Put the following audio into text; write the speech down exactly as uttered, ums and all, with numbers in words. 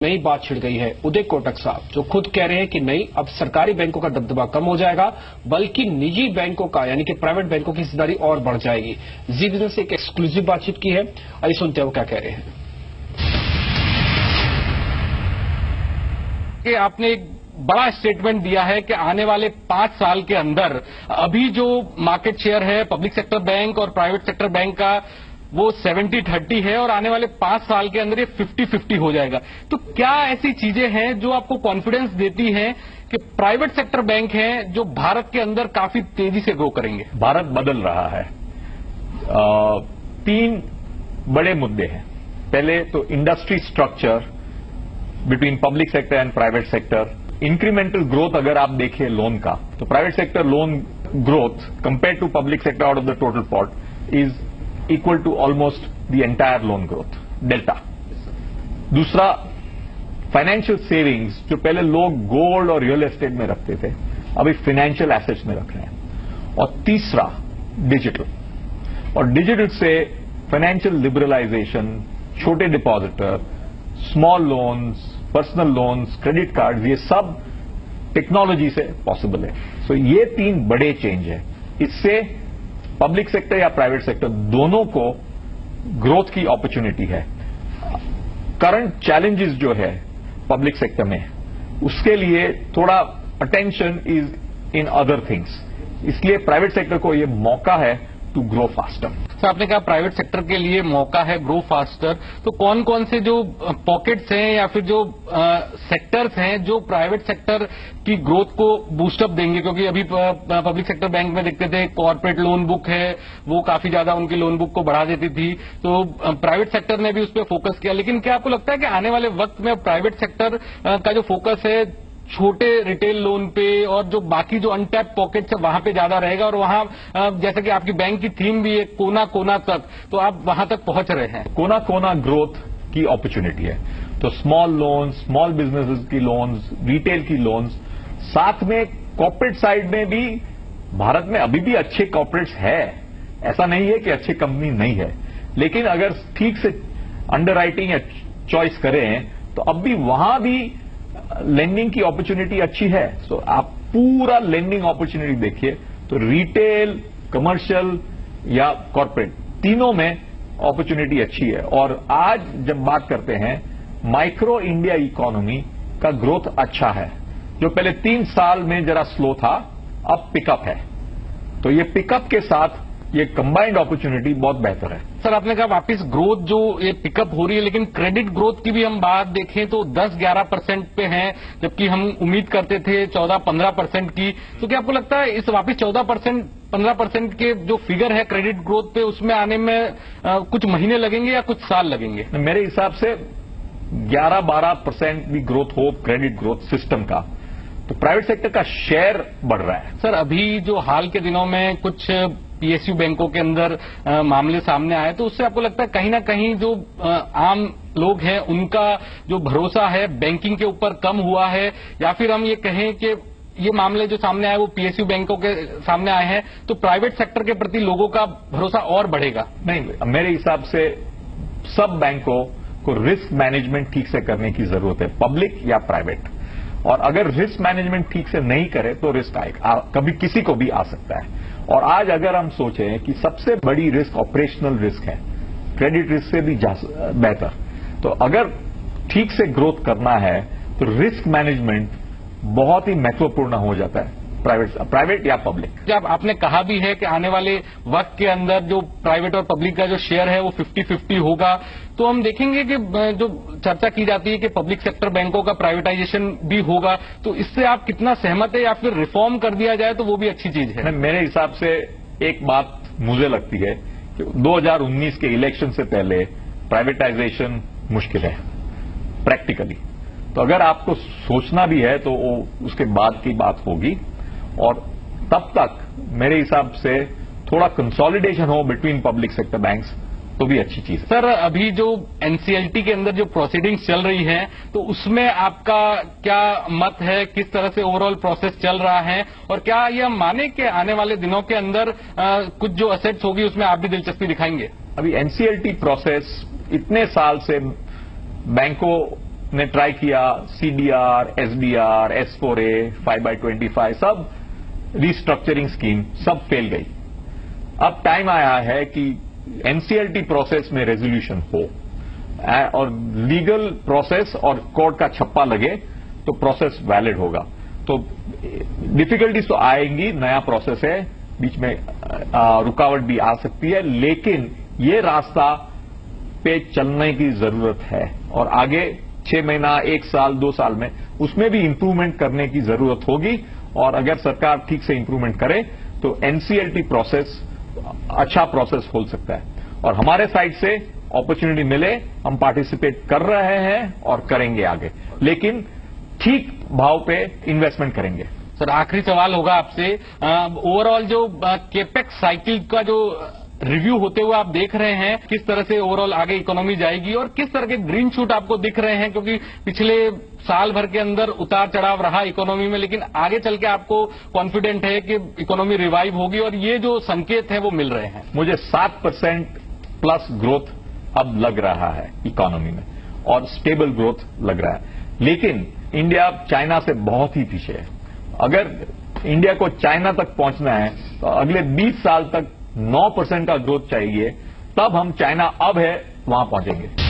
नई बात छिड़ गई है। उदय कोटक साहब जो खुद कह रहे हैं कि नहीं, अब सरकारी बैंकों का दबदबा कम हो जाएगा, बल्कि निजी बैंकों का यानी कि प्राइवेट बैंकों की हिस्सेदारी और बढ़ जाएगी। जी बिजनेस से एक एक्सक्लूसिव बातचीत की है, आइए सुनते हैं वो क्या कह रहे हैं। कि आपने एक बड़ा स्टेटमेंट दिया है कि आने वाले पांच साल के अंदर अभी जो मार्केट शेयर है पब्लिक सेक्टर बैंक और प्राइवेट सेक्टर बैंक का वो सेवेंटी थर्टी है और आने वाले पांच साल के अंदर ये फिफ्टी फिफ्टी हो जाएगा। तो क्या ऐसी चीजें हैं जो आपको कॉन्फिडेंस देती हैं कि प्राइवेट सेक्टर बैंक हैं जो भारत के अंदर काफी तेजी से ग्रो करेंगे? भारत बदल रहा है। आ, तीन बड़े मुद्दे हैं। पहले तो industry structure between public sector and private sector. Incremental growth अगर आप देखें लोन का, तो private sector loan growth compare to public sector out of the total pot is equal to almost the entire loan growth delta. दूसरा, financial savings जो पहले लोग gold और रियल एस्टेट में रखते थे, अभी फाइनेंशियल एसेट्स में रख रहे हैं। और तीसरा, डिजिटल। और डिजिटल से फाइनेंशियल लिबरलाइजेशन, छोटे depositor, small loans, personal loans, credit card, ये सब टेक्नोलॉजी से पॉसिबल है। सो so, ये तीन बड़े चेंज है। इससे पब्लिक सेक्टर या प्राइवेट सेक्टर दोनों को ग्रोथ की अपॉर्चुनिटी है। करंट चैलेंजेस जो है पब्लिक सेक्टर में, उसके लिए थोड़ा attention is in other things, इसलिए प्राइवेट सेक्टर को ये मौका है टू ग्रो फास्टर। सर, आपने कहा प्राइवेट सेक्टर के लिए मौका है ग्रो फास्टर, तो कौन कौन से जो पॉकेट्स हैं या फिर जो सेक्टर्स हैं जो प्राइवेट सेक्टर की ग्रोथ को बूस्टअप देंगे? क्योंकि अभी पब्लिक सेक्टर बैंक में देखते थे कॉर्पोरेट लोन बुक है वो काफी ज्यादा उनकी लोन बुक को बढ़ा देती थी, तो प्राइवेट सेक्टर ने भी उस पर फोकस किया। लेकिन क्या आपको लगता है कि आने वाले वक्त में प्राइवेट सेक्टर का जो फोकस है छोटे रिटेल लोन पे और जो बाकी जो अनटैप पॉकेट्स है वहां पे ज्यादा रहेगा, और वहां जैसे कि आपकी बैंक की थीम भी है कोना कोना तक, तो आप वहां तक पहुंच रहे हैं? कोना कोना ग्रोथ की अपॉर्चुनिटी है। तो स्मॉल लोन्स, स्मॉल बिजनेसेस की लोन्स, रिटेल की लोन्स, साथ में कॉर्पोरेट साइड में भी भारत में अभी भी अच्छे कॉर्पोरेट्स है, ऐसा नहीं है कि अच्छी कंपनी नहीं है, लेकिन अगर ठीक से अंडरराइटिंग या चॉइस करें तो अब भी वहां भी लेंडिंग की अपॉर्चुनिटी अच्छी है। सो so, आप पूरा लेंडिंग अपॉर्चुनिटी देखिए तो रिटेल, कमर्शियल या कॉर्पोरेट तीनों में अपॉर्चुनिटी अच्छी है। और आज जब बात करते हैं माइक्रो इंडिया इकोनॉमी का ग्रोथ अच्छा है, जो पहले तीन साल में जरा स्लो था, अब पिकअप है। तो ये पिकअप के साथ ये कंबाइंड अपॉर्चुनिटी बहुत बेहतर है। सर, आपने कहा वापस ग्रोथ जो ये पिकअप हो रही है, लेकिन क्रेडिट ग्रोथ की भी हम बात देखें तो दस ग्यारह परसेंट पे है, जबकि हम उम्मीद करते थे चौदह पंद्रह परसेंट की। तो क्या आपको लगता है इस वापस चौदह परसेंट पंद्रह परसेंट के जो फिगर है क्रेडिट ग्रोथ पे, उसमें आने में आ, कुछ महीने लगेंगे या कुछ साल लगेंगे? मेरे हिसाब से ग्यारह बारह परसेंट भी ग्रोथ हो क्रेडिट ग्रोथ सिस्टम का, तो प्राइवेट सेक्टर का शेयर बढ़ रहा है। सर, अभी जो हाल के दिनों में कुछ पीएसयू बैंकों के अंदर आ, मामले सामने आए, तो उससे आपको लगता है कहीं ना कहीं जो आ, आम लोग हैं उनका जो भरोसा है बैंकिंग के ऊपर कम हुआ है, या फिर हम ये कहें कि ये मामले जो सामने आए वो पीएसयू बैंकों के सामने आए हैं तो प्राइवेट सेक्टर के प्रति लोगों का भरोसा और बढ़ेगा? नहीं, मेरे हिसाब से सब बैंकों को रिस्क मैनेजमेंट ठीक से करने की जरूरत है, पब्लिक या प्राइवेट। और अगर रिस्क मैनेजमेंट ठीक से नहीं करे तो रिस्क आएगा, कभी किसी को भी आ सकता है। और आज अगर हम सोचें कि सबसे बड़ी रिस्क ऑपरेशनल रिस्क है, क्रेडिट रिस्क से भी बेहतर, तो अगर ठीक से ग्रोथ करना है तो रिस्क मैनेजमेंट बहुत ही महत्वपूर्ण हो जाता है, प्राइवेट प्राइवेट या पब्लिक। जब आपने कहा भी है कि आने वाले वक्त के अंदर जो प्राइवेट और पब्लिक का जो शेयर है वो फिफ्टी फिफ्टी होगा, तो हम देखेंगे कि जो चर्चा की जाती है कि पब्लिक सेक्टर बैंकों का प्राइवेटाइजेशन भी होगा, तो इससे आप कितना सहमत है, या फिर रिफॉर्म कर दिया जाए तो वो भी अच्छी चीज है? मेरे हिसाब से एक बात मुझे लगती है कि दो हज़ार उन्नीस के इलेक्शन से पहले प्राइवेटाइजेशन मुश्किल है प्रैक्टिकली। तो अगर आपको सोचना भी है तो वो उसके बाद की बात होगी, और तब तक मेरे हिसाब से थोड़ा कंसोलिडेशन हो बिटवीन पब्लिक सेक्टर बैंक्स तो भी अच्छी चीज है। सर, अभी जो एनसीएलटी के अंदर जो प्रोसीडिंग्स चल रही हैं, तो उसमें आपका क्या मत है, किस तरह से ओवरऑल प्रोसेस चल रहा है, और क्या यह माने कि आने वाले दिनों के अंदर आ, कुछ जो असेट्स होगी उसमें आप भी दिलचस्पी दिखाएंगे? अभी एनसीएलटी प्रोसेस इतने साल से बैंकों ने ट्राई किया, CDR, SDR, S four A, five by twenty five, सब रिस्ट्रक्चरिंग स्कीम सब फेल गई। अब टाइम आया है कि एनसीएलटी प्रोसेस में रेजोल्यूशन हो और लीगल प्रोसेस और कोर्ट का छप्पा लगे तो प्रोसेस वैलिड होगा। तो डिफिकल्टीज तो आएंगी, नया प्रोसेस है, बीच में आ, रुकावट भी आ सकती है, लेकिन ये रास्ता पे चलने की जरूरत है और आगे छह महीना, एक साल, दो साल में उसमें भी इंप्रूवमेंट करने की जरूरत होगी। और अगर सरकार ठीक से इंप्रूवमेंट करे तो एनसीएलटी प्रोसेस अच्छा प्रोसेस हो सकता है और हमारे साइड से अपॉर्चुनिटी मिले हम पार्टिसिपेट कर रहे हैं और करेंगे आगे, लेकिन ठीक भाव पे इन्वेस्टमेंट करेंगे। सर, आखिरी सवाल होगा आपसे, ओवरऑल जो केपेक्स साइकिल का जो रिव्यू होते हुए आप देख रहे हैं, किस तरह से ओवरऑल आगे इकोनॉमी जाएगी और किस तरह के ग्रीन शूट आपको दिख रहे हैं, क्योंकि पिछले साल भर के अंदर उतार चढ़ाव रहा इकोनॉमी में, लेकिन आगे चल के आपको कॉन्फिडेंट है कि इकोनॉमी रिवाइव होगी और ये जो संकेत है वो मिल रहे हैं? मुझे सात परसेंट प्लस ग्रोथ अब लग रहा है इकोनॉमी में और स्टेबल ग्रोथ लग रहा है, लेकिन इंडिया चाइना से बहुत ही पीछे है। अगर इंडिया को चाइना तक पहुंचना है तो अगले बीस साल तक नौ परसेंट का ग्रोथ चाहिए, तब हम चाइना अब है वहां पहुंचेंगे।